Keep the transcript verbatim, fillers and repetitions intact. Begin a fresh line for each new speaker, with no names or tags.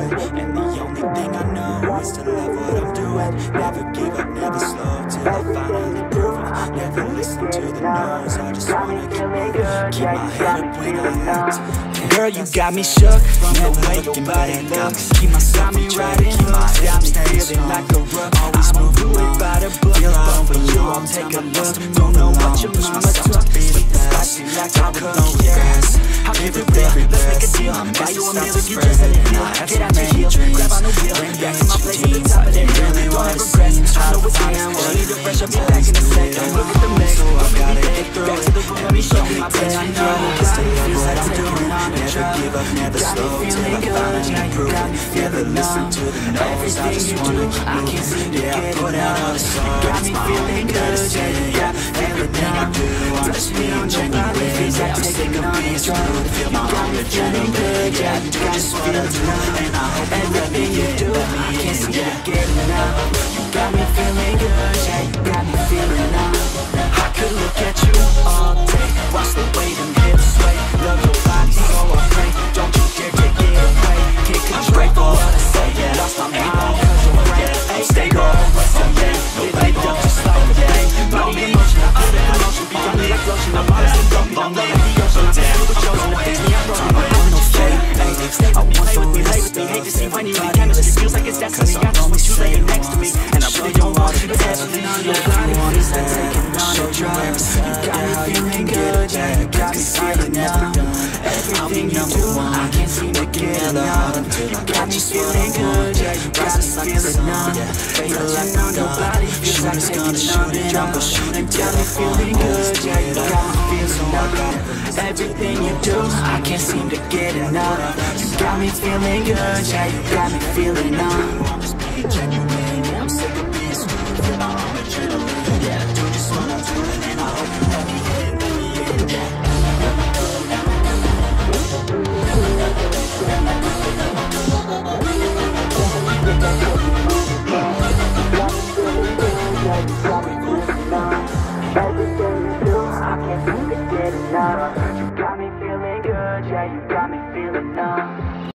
it. And the only thing I know is to love what I'm doing. Never give up, never slow, till I finally prove it. Never listen to the no's, I just wanna keep moving. Keep my head up when I act. Girl, you got me shook from the way your body looks. Keep my me right in my diamonds, feeling like a rook. Always moving it by the book. But for you, I'll take a look. Don't know what your mama took, but spicy like I cook. Yeah, I'll give it real. Let's make a deal. Buy you a meal if you just let it feel. Get out your heel, grab on the wheel. Back to my place at the top of that hill. Don't have regrets. I know it's I am. I need a fresh. I'll be back in a second. Look at the mix. Don't make me think through. Back to the room. Let me show me my place. I know it's feels like I'm doing on the job. Never give up, never slow till I finally prove it. Never listen to the no's, I just wanna keep moving. Yeah, I put out all the songs, got me feeling good. Yeah, you got everything I do, honestly and genuinely. I just take a beat, try to feel my own feeling good. Yeah, you just feel it, and I hope everything you do, I can't seem to get enough. You got me feeling good, yeah, you got me feeling love. I could look at you all day, watch the way them hips sway. Love your body, so I pray, don't you dare take it away. Can't control for what I say, yeah, lost my mind, cause you're right. Hey, stay low, what's up, yeah, they light up just like a day. Body emotion, I feel that emotion, beyond me like lotion. I'm honest and don't be, don't let the ocean. I'm down with the chosen, to fix me, I'm broken, but I'm no fake. Hey, stay with me, play with me, lay with me. Hate to see when you in chemistry, feels like it's destiny. I know it's you laying next to me, and I really don't want you to ever leave. Your body feels like taking on a drug. You got me feeling good, yeah, you got me feeling numb. Everything you do, I can't seem to get enough. You got me feeling good, yeah, you got me feeling numb. Touching on your body feels like taking on a drug. You got me feeling good, yeah, you got me feeling numb. Everything you do, I can't seem to get enough. You got me feeling good, yeah, you got me feeling numb.